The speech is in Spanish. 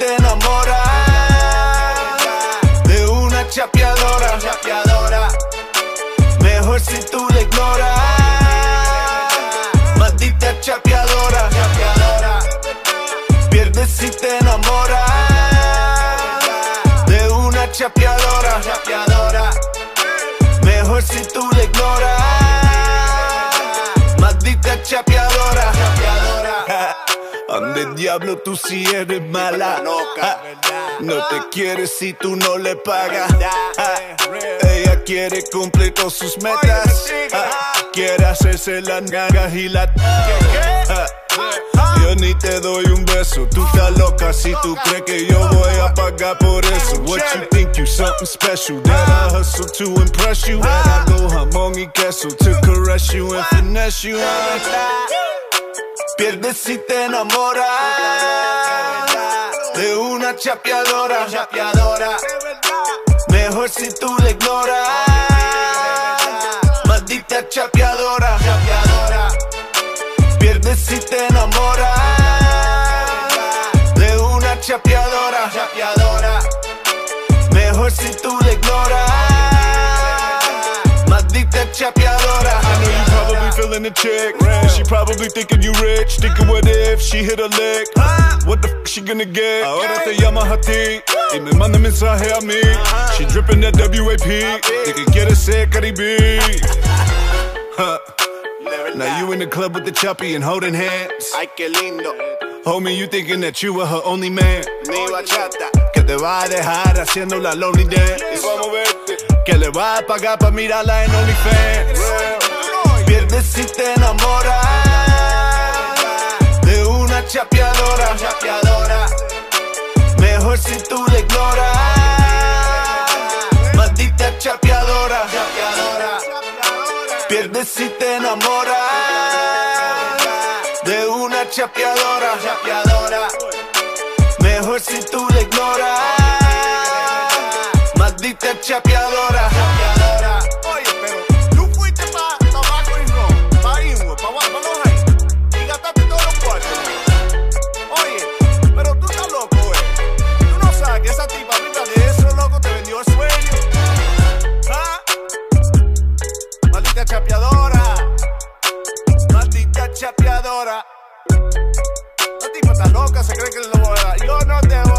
te enamoras de una chapeadora, mejor si tú la ignoras. Maldita chapeadora, pierdes si te enamoras de una chapeadora, mejor si tú la ignoras. Maldita chapeadora. Ande diablo, tú si eres mala. No te quiere si tú no le pagas. Ella quiere cumplir con sus metas. Quiere hacerse las nalgas y la... Yo ni te doy un beso. Tú estás loca si tú crees que yo voy a pagar por eso. What you think you something special? That I hustle to impress you. That I go jamón y queso to caress you and finesse you. Pierdes si te enamoras de una chapeadora, mejor si tú la ignoras. Maldita chapeadora, pierdes si te enamoras de una chapeadora, mejor si tú la ignoras. Maldita chapeadora. I know you probably feeling the chick, and she probably thinking you rich. Thinking what if she hit a lick? What the f she gonna get? Ahora te llama a ti y me manda mensaje a mí. She dripping that WAP, de que quiere ser Caribe. Now you in the club with the choppy and holding hands. Ay, qué lindo. Homie, you thinking that you were her only man. Ni bachata. Que te va a dejar haciendo la lonely dance. Y vamos a verte. Que le va a pagar pa' mirarla en OnlyFans. Pierdes si te enamoras de una chapeadora, mejor si tú la ignoras. Maldita chapeadora, pierdes si te enamoras de una chapeadora, mejor si tú la ignoras. Maldita chapeadora. Oye, pero tú fuiste pa' tabaco y ron, pa' Inwood, pa' Los Ángeles, y gastaste todos los cuartos. Oye, pero tú estás loco, Tú no sabes que esa tipa, arriba de eso, loco, te vendió el sueño. ¿Ah? Maldita chapeadora. Maldita chapeadora. La tipa está loca, se cree que le lo voy a dar. Yo no te voy